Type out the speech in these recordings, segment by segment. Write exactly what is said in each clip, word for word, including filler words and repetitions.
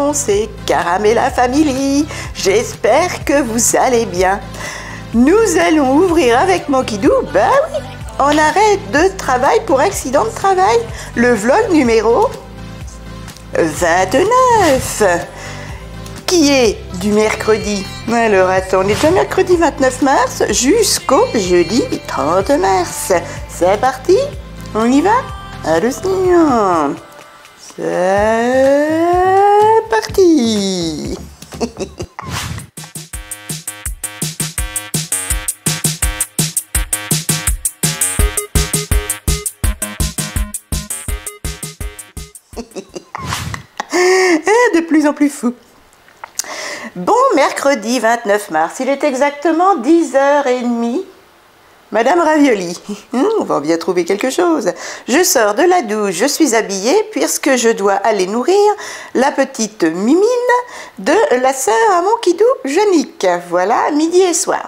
maison, c'est Caramella Family. J'espère que vous allez bien. Nous allons ouvrir avec Monkidou, bah oui, en arrêt de travail pour accident de travail, le vlog numéro vingt-neuf, qui est du mercredi. Alors attends, on est déjà mercredi vingt-neuf mars jusqu'au jeudi trente mars. C'est parti, on y va? Attention, c'est parti. De plus en plus fou. Bon, mercredi vingt-neuf mars, il est exactement dix heures trente. Madame Ravioli, on va bien trouver quelque chose. Je sors de la douche, je suis habillée puisque je dois aller nourrir la petite Mimine de la sœur à Monkidou, Jeannick. Voilà, midi et soir.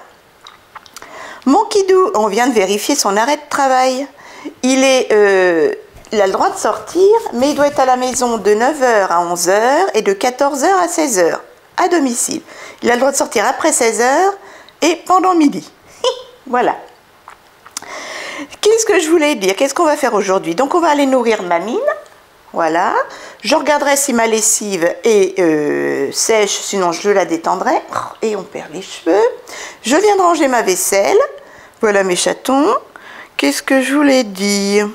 Monkidou, on vient de vérifier son arrêt de travail. Il est... Euh, Il a le droit de sortir, mais il doit être à la maison de neuf heures à onze heures et de quatorze heures à seize heures, à domicile. Il a le droit de sortir après seize heures et pendant midi. Voilà. Qu'est-ce que je voulais dire? Qu'est-ce qu'on va faire aujourd'hui? Donc on va aller nourrir Mamine. Voilà. Je regarderai si ma lessive est euh, sèche, sinon je la détendrai. Et on perd les cheveux. Je viens de ranger ma vaisselle. Voilà mes chatons. Qu'est-ce que je voulais dire?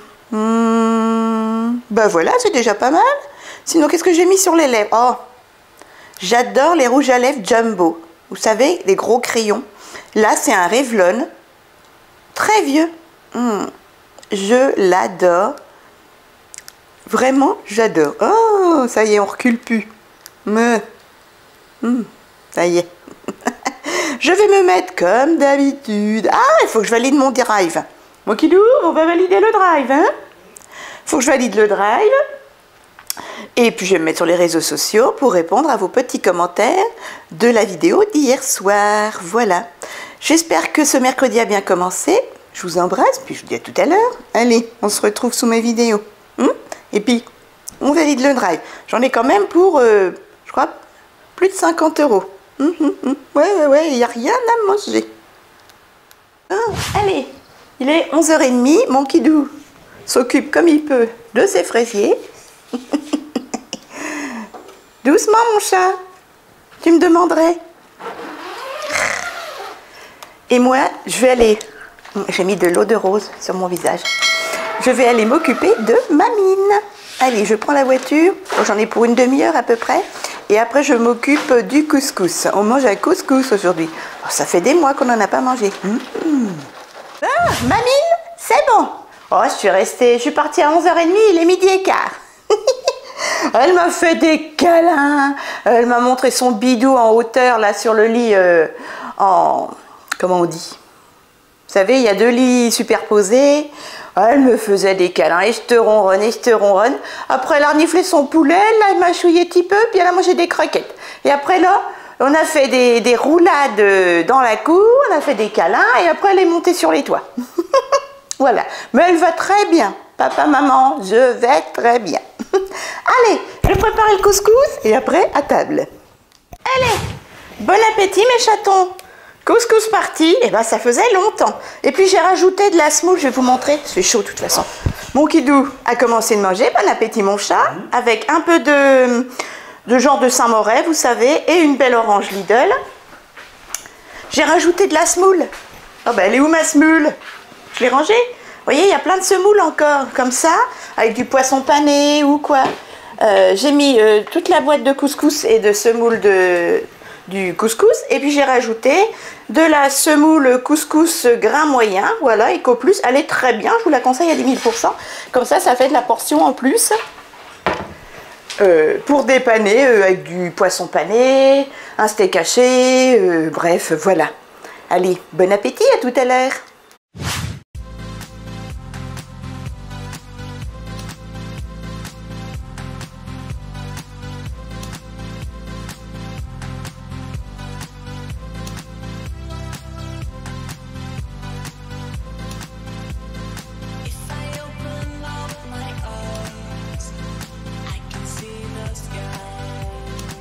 Mmh, ben voilà, c'est déjà pas mal. Sinon, qu'est-ce que j'ai mis sur les lèvres? Oh, j'adore les rouges à lèvres Jumbo. Vous savez, les gros crayons. Là, c'est un Revlon. Très vieux. Mmh, je l'adore. Vraiment, j'adore. Oh, ça y est, on recule plus. Me. Mmh, ça y est. Je vais me mettre comme d'habitude. Ah, il faut que je valide mon drive. Monkidou, on va valider le drive, hein? Faut que je valide le drive. Et puis je vais me mettre sur les réseaux sociaux pour répondre à vos petits commentaires de la vidéo d'hier soir. Voilà. J'espère que ce mercredi a bien commencé. Je vous embrasse, puis je vous dis à tout à l'heure. Allez, on se retrouve sous mes vidéos. Hum? Et puis, on valide le drive. J'en ai quand même pour, euh, je crois, plus de cinquante euros. Hum, hum, hum. Ouais, ouais, ouais, il n'y a rien à manger. Oh, allez. Il est onze heures trente, Monkidou s'occupe comme il peut de ses fraisiers. Doucement mon chat, tu me demanderais. Et moi, je vais aller, j'ai mis de l'eau de rose sur mon visage. Je vais aller m'occuper de Mamine. Allez, je prends la voiture, j'en ai pour une demi-heure à peu près. Et après, je m'occupe du couscous. On mange un couscous aujourd'hui. Oh, ça fait des mois qu'on n'en a pas mangé. Mmh. Ah, Mamine, c'est bon. Oh, je suis restée, je suis partie à onze heures trente, il est midi et quart. Elle m'a fait des câlins. Elle m'a montré son bidou en hauteur, là, sur le lit, euh, en... Comment on dit? Vous savez, il y a deux lits superposés. Elle me faisait des câlins, et je te ronronne, et je te ronronne. Après, elle a reniflé son poulet, là, elle m'a chouillé un petit peu, puis elle a mangé des croquettes. Et après, là... On a fait des, des roulades dans la cour, on a fait des câlins et après elle est montée sur les toits. Voilà. Mais elle va très bien. Papa, maman, je vais très bien. Allez, je prépare le couscous et après à table. Allez, bon appétit mes chatons. Couscous parti, et ben ça faisait longtemps. Et puis j'ai rajouté de la semoule, je vais vous montrer. C'est chaud de toute façon. Monkidou a commencé de manger, bon appétit mon chat, avec un peu de... de genre de Saint-Moret, vous savez, et une belle orange Lidl. J'ai rajouté de la semoule. Oh ben, elle est où ma semoule? Je l'ai rangée. Vous voyez, il y a plein de semoules encore, comme ça, avec du poisson pané ou quoi. Euh, j'ai mis euh, toute la boîte de couscous et de semoule de, du couscous, et puis j'ai rajouté de la semoule couscous grain moyen, voilà, Eco Plus. Elle est très bien, je vous la conseille à dix mille pour cent. Comme ça, ça fait de la portion en plus. Euh, pour dépanner euh, avec du poisson pané, un steak haché, euh, bref, voilà. Allez, bon appétit, à tout à l'heure. If I open up my eyes, I can see the sky.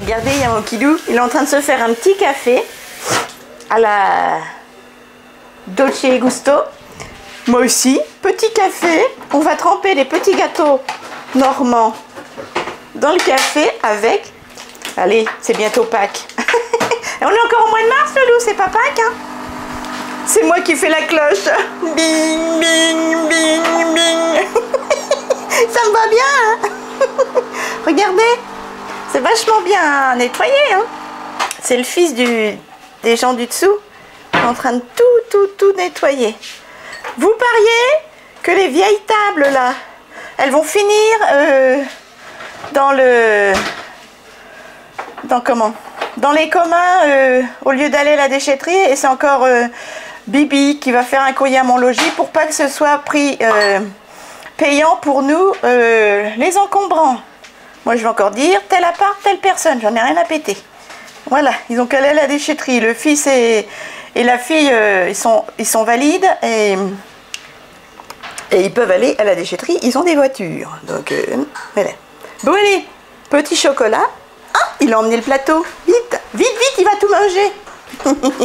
Regardez, il y a mon kidou, il est en train de se faire un petit café à la Dolce Gusto. Moi aussi, petit café. On va tremper les petits gâteaux normands dans le café avec... Allez, c'est bientôt Pâques. Et on est encore au mois de mars, Loulou, c'est pas Pâques, hein? C'est moi qui fais la cloche. Bing, bing, bing, bing. Ça me va bien, hein? Regardez, c'est vachement bien nettoyé, hein? C'est le fils du, des gens du dessous qui est en train de tout, tout, tout nettoyer. Vous pariez que les vieilles tables, là, elles vont finir euh, dans le... Dans comment? Dans les communs, euh, au lieu d'aller à la déchetterie, et c'est encore euh, Bibi qui va faire un courrier à mon logis pour pas que ce soit pris euh, payant pour nous, euh, les encombrants. Moi, je vais encore dire, tel appart, telle personne, j'en ai rien à péter. Voilà, ils ont qu'à aller à la déchetterie. Le fils et, et la fille, euh, ils, sont, ils sont valides et, et ils peuvent aller à la déchetterie. Ils ont des voitures. Donc, euh, voilà. Bon, allez, petit chocolat. Ah, il a emmené le plateau. Vite, vite, vite, il va tout manger.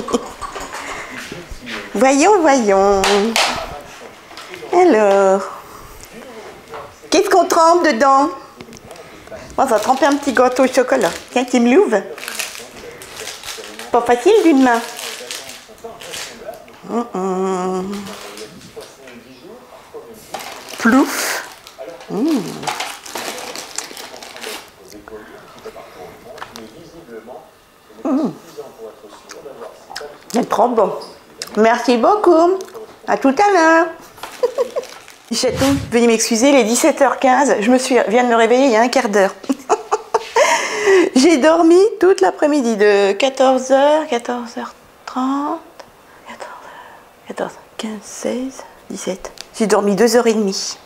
Voyons, voyons. Alors, qu'est-ce qu'on trempe dedans? On va tremper un petit gâteau au chocolat. Tiens, qui me l'ouvre. Pas facile d'une main. Hum, hum. Plouf. Hum. Mmh. C'est trop bon. Merci beaucoup. À tout à l'heure. Chaton, veuillez m'excuser, il est dix-sept heures quinze. Je me suis, viens de me réveiller il y a un quart d'heure. J'ai dormi toute l'après-midi de quatorze heures, quatorze heures trente, quatorze heures, quatorze, quinze, seize, dix-sept. J'ai dormi deux heures trente.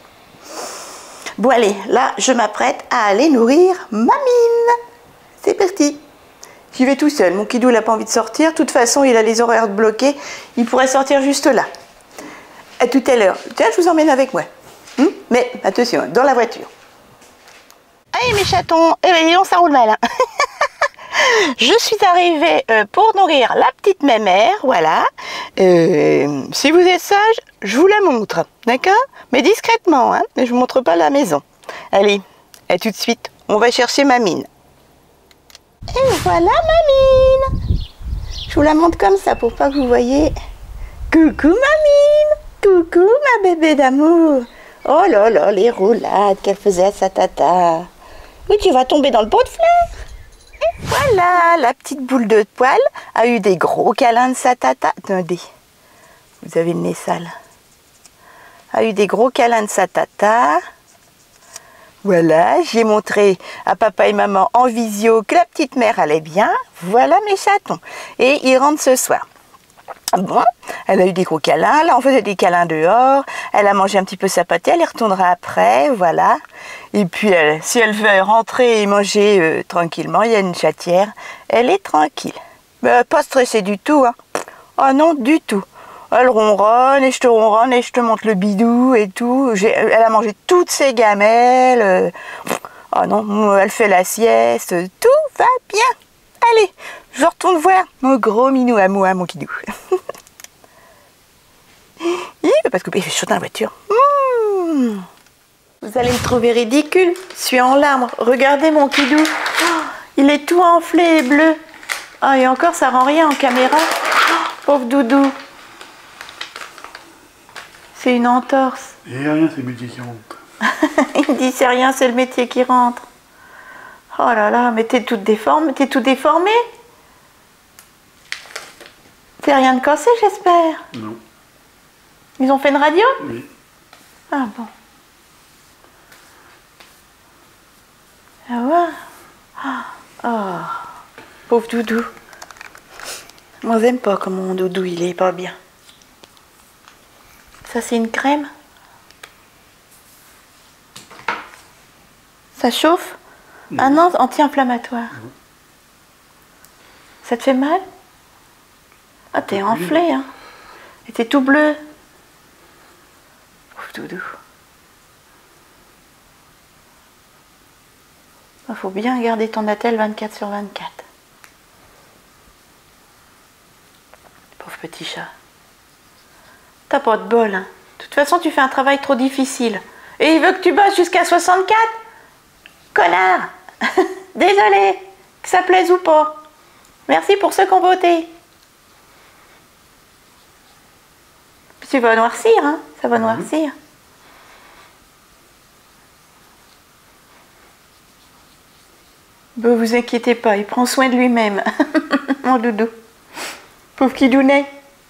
Bon allez, là je m'apprête à aller nourrir Mamine. C'est parti. J'y vais tout seul. Mon kidou n'a pas envie de sortir. De toute façon, il a les horaires bloqués. Il pourrait sortir juste là. À tout à l'heure. Tiens, je vous emmène avec moi. Hum Mais attention, dans la voiture. Allez mes chatons, eh bien, ça roule mal. Hein. Je suis arrivée euh, pour nourrir la petite mémère, voilà. Euh, si vous êtes sage, je vous la montre, d'accord? Mais discrètement, hein. Je ne vous montre pas la maison. Allez, à tout de suite, on va chercher Mamine. Et voilà Mamine. Je vous la montre comme ça pour pas que vous voyez. Coucou Mamine. Coucou ma bébé d'amour. Oh là là, les roulades qu'elle faisait à sa tata. Oui, tu vas tomber dans le pot de fleurs. Et voilà, la petite boule de poil a eu des gros câlins de sa tata. Attendez, vous avez le nez sale. A eu des gros câlins de sa tata. Voilà, j'ai montré à papa et maman en visio que la petite mère allait bien. Voilà mes chatons. Et ils rentrent ce soir. Bon, elle a eu des gros câlins. Là, on faisait des câlins dehors. Elle a mangé un petit peu sa pâtée. Elle y retournera après, voilà. Et puis, elle, si elle veut rentrer et manger euh, tranquillement, il y a une chatière. Elle est tranquille. Mais pas stressée du tout, hein. Oh non, du tout. Elle ronronne et je te ronronne et je te montre le bidou et tout. Elle a mangé toutes ses gamelles. Oh non, elle fait la sieste. Tout va bien. Allez, je retourne voir mon gros minou à moi, mon kidou. Parce que il fait chaud dans la voiture. Mmh. Vous allez me trouver ridicule. Je suis en larmes. Regardez mon kidou. Oh, il est tout enflé et bleu. Oh, et encore, ça rend rien en caméra. Oh, pauvre doudou. C'est une entorse. Et rien, c'est le métier qui rentre. Il me dit c'est rien, c'est le métier qui rentre. Oh là là, mais t'es toute déformée, t'es tout déformé. T'es rien de cassé, j'espère. Non. Ils ont fait une radio? Oui. Ah bon. Ah ouais. Oh, pauvre doudou. Moi, j'aime pas comment mon doudou, il est pas bien. Ça, c'est une crème. Ça chauffe? Non. Ah non, anti-inflammatoire. Non. Ça te fait mal? Ah, t'es enflé, hein. Et t'es tout bleu. Ouf, doudou. Il faut bien garder ton attel vingt-quatre sur vingt-quatre. Pauvre petit chat. T'as pas de bol, hein. De toute façon, tu fais un travail trop difficile. Et il veut que tu bosses jusqu'à soixante-quatre? Connard. Désolé, que ça plaise ou pas. Merci pour ceux qui ont voté. Tu vas noircir, hein? Ça va noircir. Ne vous inquiétez pas, il prend soin de lui-même. Mon doudou. Pauvre kidounet.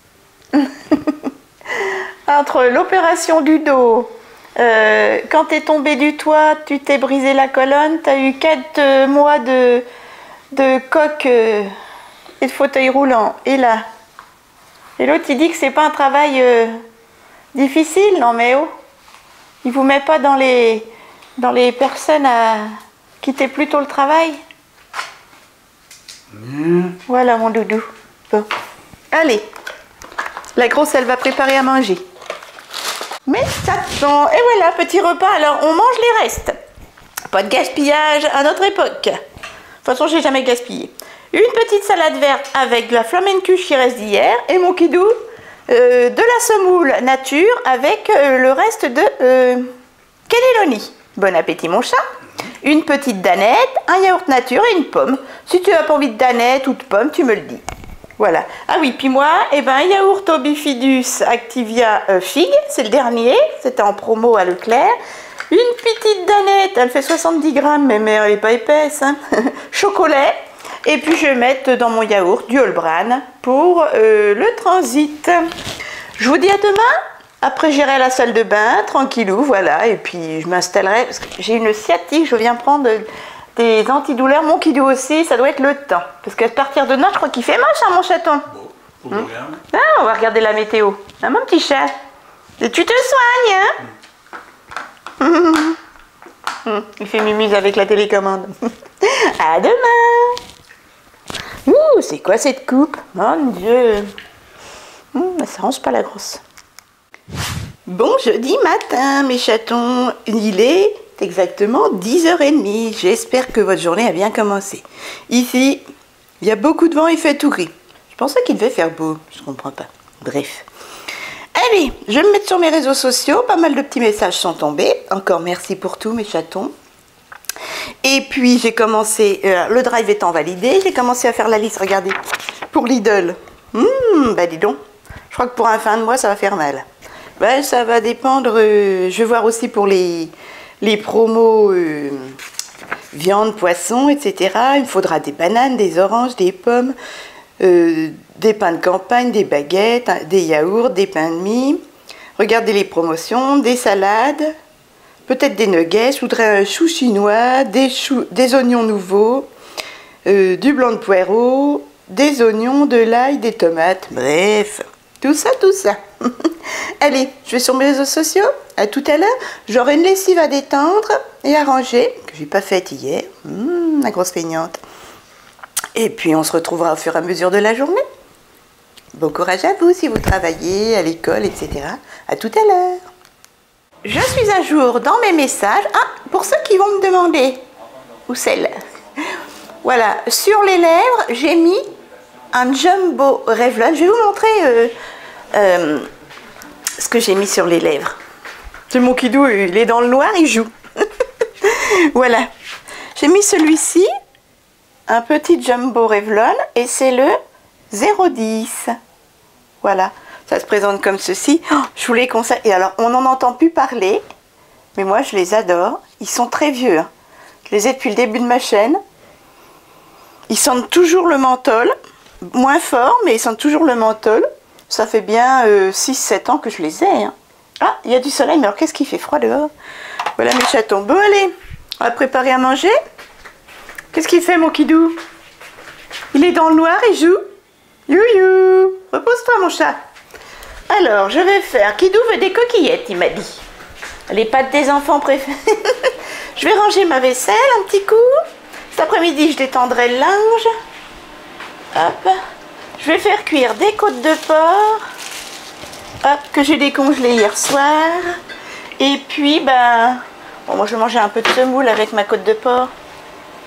Entre l'opération du dos, euh, quand tu es tombé du toit, tu t'es brisé la colonne, tu as eu quatre euh, mois de, de coque euh, et de fauteuil roulant. Et là, et l'autre il dit que c'est pas un travail euh, difficile. Non mais oh, il vous met pas dans les, dans les personnes à quitter plutôt le travail. Mmh. Voilà mon doudou. Bon. Allez, la grosse elle va préparer à manger. Mais ça sent. Et voilà, petit repas. Alors on mange les restes. Pas de gaspillage à notre époque. De toute façon, j'ai jamais gaspillé. Une petite salade verte avec de la flamencuche qui reste d'hier. Et mon kidou, euh, de la semoule nature avec euh, le reste de euh, cannelloni. Bon appétit mon chat. Une petite danette, un yaourt nature et une pomme. Si tu n'as pas envie de danette ou de pomme, tu me le dis. Voilà. Ah oui, puis moi, eh ben, yaourt au bifidus Activia euh, figue, c'est le dernier, c'était en promo à Leclerc. Une petite danette, elle fait soixante-dix grammes, mais mère, elle n'est pas épaisse. Hein. Chocolat. Et puis je vais mettre dans mon yaourt du Whole Bran pour euh, le transit. Je vous dis à demain. Après, j'irai à la salle de bain, tranquillou, voilà. Et puis je m'installerai, parce que j'ai une sciatique, je viens prendre des antidouleurs. Mon kidou aussi, ça doit être le temps. Parce qu'à partir de demain, je crois qu'il fait moche, hein, mon chaton. Bon, hum. Ah, on va regarder la météo. Hein, mon petit chat. Et tu te soignes, hein. Hum. Hum. Il fait mimuse avec la télécommande. À demain. Ouh, c'est quoi cette coupe? Mon Dieu. Hum, ça range pas la grosse. Bon jeudi matin, mes chatons. Il est exactement dix heures trente. J'espère que votre journée a bien commencé. Ici, il y a beaucoup de vent, il fait tout gris. Je pensais qu'il devait faire beau, je comprends pas. Bref. Allez, je vais me mettre sur mes réseaux sociaux. Pas mal de petits messages sont tombés. Encore merci pour tout, mes chatons. Et puis, j'ai commencé, euh, le drive étant validé, j'ai commencé à faire la liste, regardez, pour Lidl. Hum, bah dis donc, je crois que pour un fin de mois, ça va faire mal. Ben, ça va dépendre, euh, je vais voir aussi pour les, les promos euh, viande, poisson, et cetera. Il me faudra des bananes, des oranges, des pommes, euh, des pains de campagne, des baguettes, des yaourts, des pains de mie. Regardez les promotions, des salades, peut-être des nuggets. Je voudrais un chou chinois, des, choux, des oignons nouveaux, euh, du blanc de poireau, des oignons, de l'ail, des tomates. Bref, tout ça, tout ça. Allez, je vais sur mes réseaux sociaux. À tout à l'heure. J'aurai une lessive à détendre et à ranger, que je n'ai pas faite hier. Mmh, la grosse feignante. Et puis, on se retrouvera au fur et à mesure de la journée. Bon courage à vous si vous travaillez à l'école, et cetera. À tout à l'heure. Je suis à jour dans mes messages. Ah, pour ceux qui vont me demander, où celle? Voilà, sur les lèvres, j'ai mis un Jumbo Revlon. Je vais vous montrer euh, euh, ce que j'ai mis sur les lèvres. C'est mon kidou, il est dans le noir, il joue. Voilà, j'ai mis celui-ci, un petit Jumbo Revlon, et c'est le zéro dix. Voilà, ça se présente comme ceci. Oh, je voulais qu'on ça. Et alors, on n'en entend plus parler, mais moi je les adore. Ils sont très vieux. Hein. Je les ai depuis le début de ma chaîne. Ils sentent toujours le menthol. Moins fort, mais ils sentent toujours le menthol. Ça fait bien euh, six sept ans que je les ai. Hein. Ah, il y a du soleil, mais alors qu'est-ce qu'il fait froid dehors? Voilà mes chatons. Bon, allez, on va préparer à manger. Qu'est-ce qu'il fait, mon kidou? Il est dans le noir, il joue. Youhou. Repose-toi, mon chat. Alors, je vais faire... Kidou veut des coquillettes, il m'a dit. Les pâtes des enfants préférées. Je vais ranger ma vaisselle un petit coup. Cet après-midi, je détendrai le linge. Hop. Je vais faire cuire des côtes de porc. Hop, que j'ai décongelées hier soir. Et puis, ben... Bon, moi, je vais manger un peu de semoule avec ma côte de porc.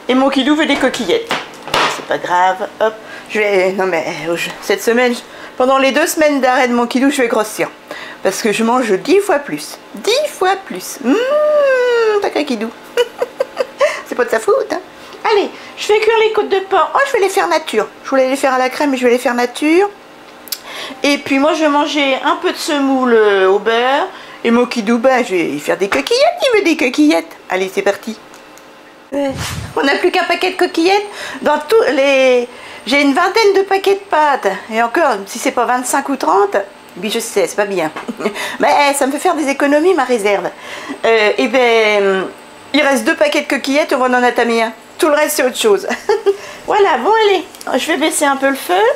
Et mon Kidou veut des coquillettes. C'est pas grave, hop. Je vais... Non mais, cette semaine, pendant les deux semaines d'arrêt de mon Kidou, je vais grossir. Parce que je mange dix fois plus. dix fois plus. Mmh, sacré Kidou. C'est pas de sa faute, hein. Allez, je vais cuire les côtes de porc. Oh, je vais les faire nature. Je voulais les faire à la crème, mais je vais les faire nature. Et puis moi, je vais manger un peu de semoule au beurre. Et mon Kidou, ben, je vais faire des coquillettes. Il veut des coquillettes. Allez, c'est parti. On n'a plus qu'un paquet de coquillettes. Dans tous les... J'ai une vingtaine de paquets de pâtes. Et encore, si c'est pas vingt-cinq ou trente, oui, je sais, c'est pas bien. Mais ça me fait faire des économies, ma réserve. Euh, et ben, il reste deux paquets de coquillettes, on va en attamer un. Tout le reste, c'est autre chose. Voilà, bon, allez. Je vais baisser un peu le feu.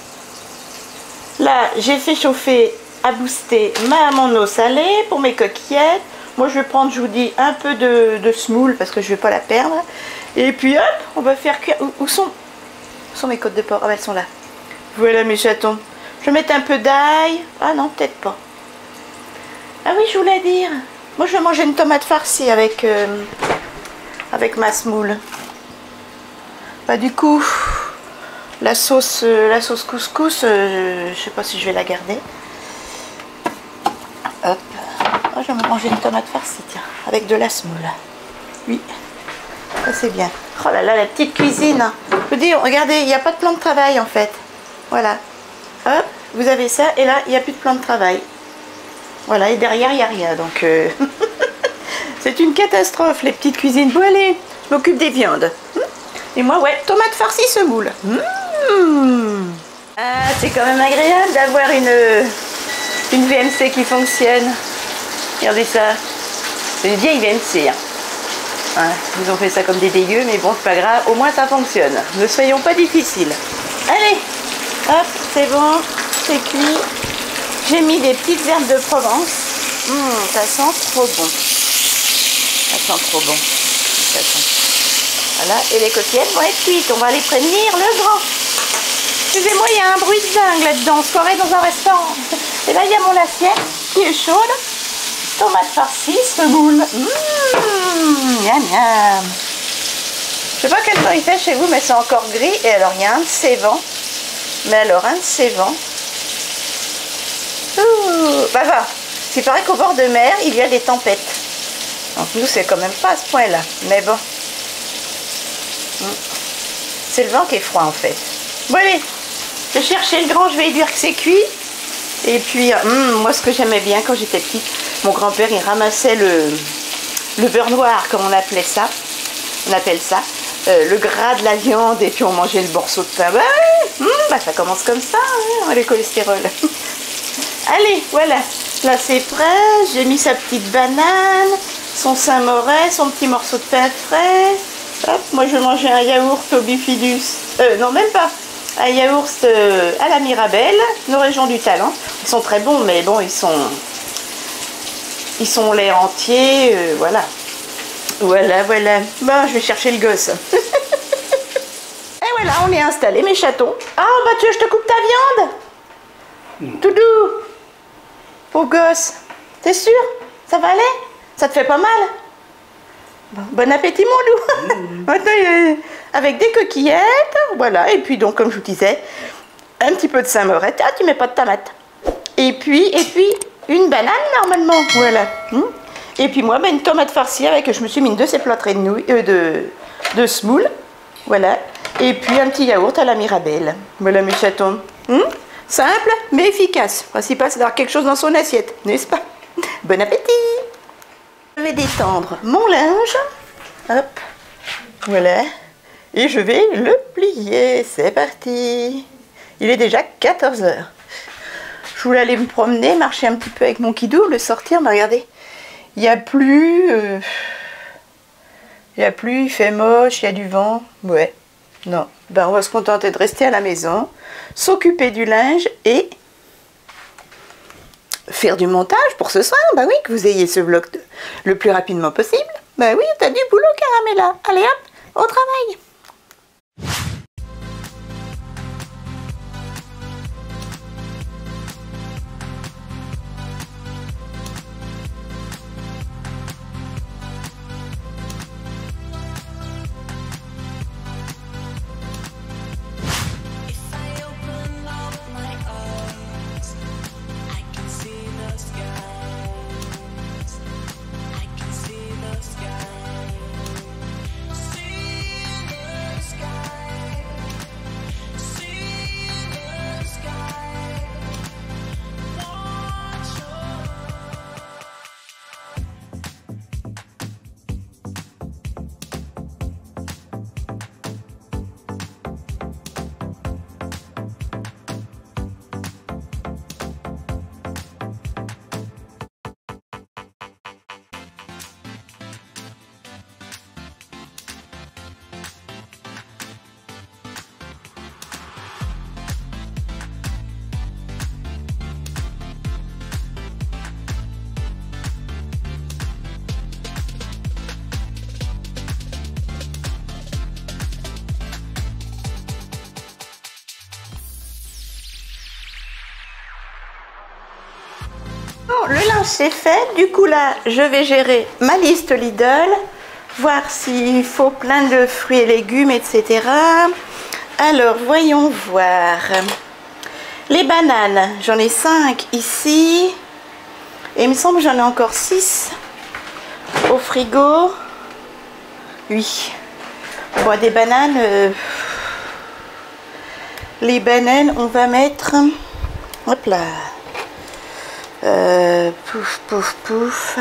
Là, j'ai fait chauffer à booster ma mon eau salée pour mes coquillettes. Moi, je vais prendre, je vous dis, un peu de, de semoule parce que je ne vais pas la perdre. Et puis, hop, on va faire cuire. Où, où, sont, où sont mes côtes de porc? Ah, ben, elles sont là. Voilà mes chatons. Je vais mettre un peu d'ail. Ah non, peut-être pas. Ah oui, je voulais dire. Moi, je vais manger une tomate farcie avec, euh, avec ma semoule. Bah, du coup, la sauce, euh, la sauce couscous, euh, je sais pas si je vais la garder. Hop. Oh, je vais manger une tomate farcie, tiens, avec de la semoule. Oui, ça c'est bien. Oh là là, la petite cuisine. Je vous dis, regardez, il n'y a pas de plan de travail en fait. Voilà. Hop, vous avez ça, et là, il n'y a plus de plan de travail. Voilà, et derrière, il n'y a rien. Donc, euh... c'est une catastrophe, les petites cuisines. Bon, allez, je m'occupe des viandes. Et moi, ouais, tomate farcie semoule. Mmh. Ah, c'est quand même agréable d'avoir une, une V M C qui fonctionne. Regardez ça. C'est une vieille V M C. Hein. Hein, ils ont fait ça comme des dégueux, mais bon, c'est pas grave. Au moins, ça fonctionne. Ne soyons pas difficiles. Allez, hop, c'est bon. C'est cuit. J'ai mis des petites herbes de Provence. Mmh, ça sent trop bon. Ça sent trop bon. Ça sent. Voilà, et les coquillettes vont être cuites. On va les prévenir le grand. Excusez-moi, il y a un bruit de dingue là-dedans. Soirée dans un restaurant. Et là, il y a mon assiette qui est chaude. Tomate farcie, semoule. Mmh, miam miam. Je sais pas quel temps il fait chez vous, mais c'est encore gris. Et alors, il y a un de ces vents. Mais alors, un de ces vents. Ouh, bah va. Il paraît qu'au bord de mer, il y a des tempêtes. Donc nous, c'est quand même pas à ce point-là. Mais bon. C'est le vent qui est froid en fait. Bon allez, je vais chercher le grand, je vais lui dire que c'est cuit. Et puis, hum, moi ce que j'aimais bien quand j'étais petite, mon grand-père il ramassait le, le beurre noir comme on appelait ça. On appelle ça. Euh, le gras de la viande et puis on mangeait le morceau de pain. Bah, hum, bah ça commence comme ça, hein, le cholestérol. Allez, voilà. Là c'est prêt, j'ai mis sa petite banane, son Saint-Moret, son petit morceau de pain frais. Hop, moi je vais manger un yaourt au bifidus, euh, non même pas, un yaourt euh, à la Mirabelle, nos régions du talent. Ils sont très bons, mais bon, ils sont, ils sont lait entier, euh, voilà. Voilà, voilà. Bon, je vais chercher le gosse. Et voilà, on est installé, mes chatons. Ah, bah tu veux que je te coupe ta viande? Mmh. Tout doux. Pauvre gosse. T'es sûr? Ça va aller? Ça te fait pas mal? Bon, bon appétit mon loup. Mmh. Maintenant, avec des coquillettes, voilà, et puis donc comme je vous disais, un petit peu de Saint-Moret. Ah, tu mets pas de tomates. Et puis, et puis, une banane normalement, voilà. Mmh. Et puis moi, ben, une tomate farcie avec, je me suis mis une de ces plâtrées de nouilles, euh, de, de semoule, voilà. Et puis un petit yaourt à la Mirabelle. Voilà mes chatons. Mmh. Simple, mais efficace. Le principal, c'est d'avoir quelque chose dans son assiette, n'est-ce pas? Bon appétit. Je vais détendre mon linge, hop, voilà, et je vais le plier, c'est parti. Il est déjà quatorze heures. Je voulais aller me promener, marcher un petit peu avec mon Kidou, le sortir, mais regardez, il n'y a plus, euh, il n'y a plus, il fait moche, il y a du vent, ouais, non, ben on va se contenter de rester à la maison, s'occuper du linge et faire du montage pour ce soir, bah oui, que vous ayez ce vlog de, le plus rapidement possible. Bah oui, t'as du boulot, Caramella. Allez hop, au travail. le linge c'est fait. Du coup là, je vais gérer ma liste Lidl, voir s'il faut plein de fruits et légumes, et cetera. Alors, voyons voir. Les bananes, j'en ai cinq ici. Et il me semble que j'en ai encore six au frigo. Oui. Bon, des bananes. Euh, les bananes, on va mettre. Hop là. Euh, pouf, pouf, pouf.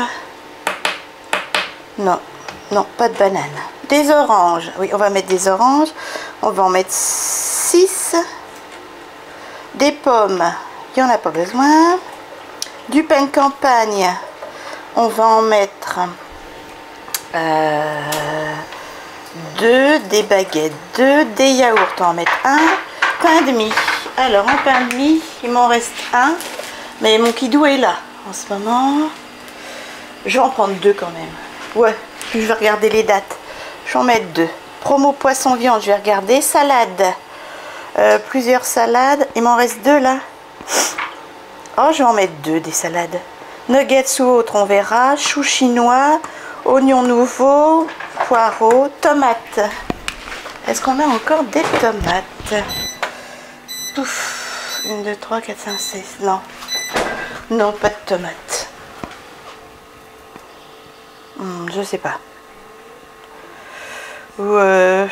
Non, non, pas de bananes. Des oranges. Oui, on va mettre des oranges. On va en mettre six. Des pommes. Il n'y en a pas besoin. Du pain de campagne. On va en mettre euh, deux. Des baguettes, deux. Des yaourts, on va en mettre un. Pain de mie. Alors, en pain de mie, il m'en reste un. Mais mon kidou est là en ce moment. Je vais en prendre deux quand même. Ouais, puis je vais regarder les dates. Je vais en mettre deux. Promo poisson viande, je vais regarder. Salade. Euh, plusieurs salades. Il m'en reste deux là. Oh, je vais en mettre deux des salades. Nuggets ou autre, on verra. Chou chinois. Oignons nouveaux. Poireaux. Tomates. Est-ce qu'on a encore des tomates? Ouf. un, deux, trois, quatre, cinq, six. Non. Non, pas de tomates. Hmm, je sais pas. Ou euh...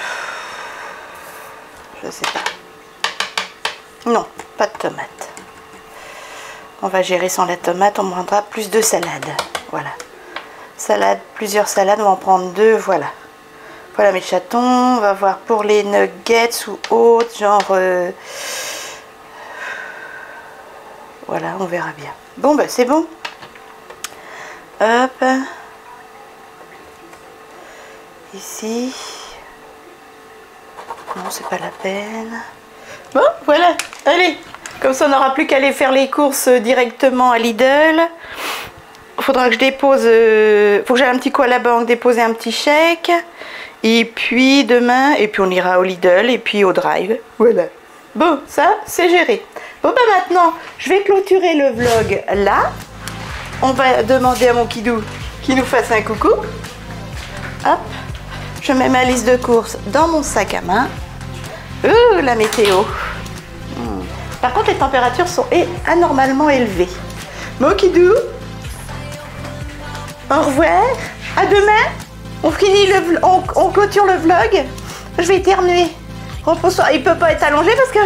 je sais pas. Non, pas de tomates. On va gérer sans la tomate, on prendra plus de salade. Voilà. Salade, plusieurs salades, on va en prendre deux, voilà. Voilà mes chatons, on va voir pour les nuggets ou autres, genre... Euh... Voilà, on verra bien. Bon, ben c'est bon. Hop. Ici. Non, c'est pas la peine. Bon, voilà. Allez. Comme ça, on n'aura plus qu'à aller faire les courses directement à Lidl. Il faudra que je dépose... Euh, faut que j'aille un petit coup à la banque, déposer un petit chèque. Et puis demain, et puis on ira au Lidl et puis au Drive. Voilà. Bon, ça, c'est géré. Bon, bah maintenant, je vais clôturer le vlog là. On va demander à mon kidou qu'il nous fasse un coucou. Hop. Je mets ma liste de courses dans mon sac à main. Euh, la météo. Hmm. Par contre, les températures sont anormalement élevées. Mon kidou. Au revoir. À demain. On finit le on, on clôture le vlog. Je vais éternuer. Repose-toi. Il peut pas être allongé parce que...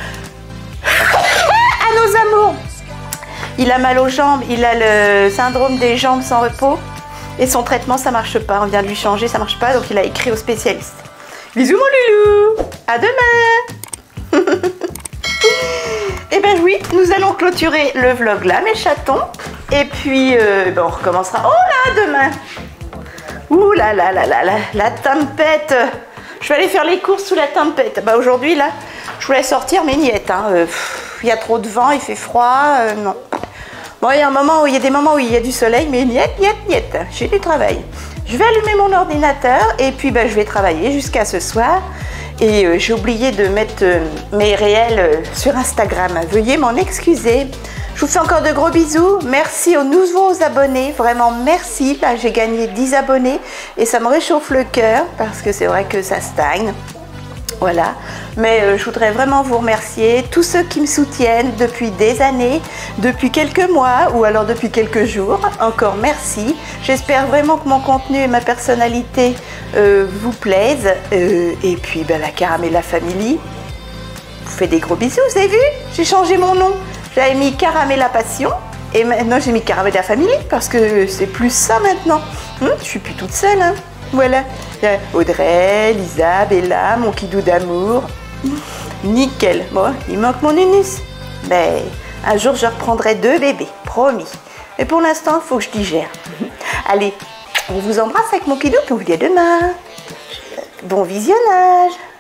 à nos amours. Il a mal aux jambes. Il a le syndrome des jambes sans repos. Et son traitement, ça marche pas. On vient de lui changer, ça marche pas. Donc il a écrit au spécialiste. Bisous mon loulou. À demain. Et ben oui, nous allons clôturer le vlog là, mes chatons. Et puis, euh, ben on recommencera. Oh là, demain. Ouh là là là là là, la tempête. Je vais aller faire les courses sous la tempête. Bah aujourd'hui là, je voulais sortir mais niette. Hein. Euh, il y a trop de vent, il fait froid. Euh, non. Bon, il y a un moment où il y a des moments où il y a du soleil, mais niette, niette, niette. J'ai du travail. Je vais allumer mon ordinateur et puis bah, je vais travailler jusqu'à ce soir. Et euh, j'ai oublié de mettre euh, mes réels euh, sur Instagram. Veuillez m'en excuser. Je vous fais encore de gros bisous. Merci aux nouveaux abonnés. Vraiment merci. Là, j'ai gagné dix abonnés et ça me réchauffe le cœur parce que c'est vrai que ça stagne. Voilà. Mais euh, je voudrais vraiment vous remercier. Tous ceux qui me soutiennent depuis des années, depuis quelques mois ou alors depuis quelques jours. Encore merci. J'espère vraiment que mon contenu et ma personnalité euh, vous plaisent. Euh, et puis, ben, la Caramella Family vous fait des gros bisous. Vous avez vu? J'ai changé mon nom. J'avais mis Caramella Passion et maintenant j'ai mis Caramella Family parce que c'est plus ça maintenant. Hum, je suis plus toute seule. Hein. Voilà. Audrey, Lisa, Bella, mon kidou d'amour. Nickel. Bon, il manque mon Unus. Mais un jour je reprendrai deux bébés, promis. Mais pour l'instant, il faut que je digère. Allez, on vous embrasse avec mon kidou et on vous dit à demain. Bon visionnage.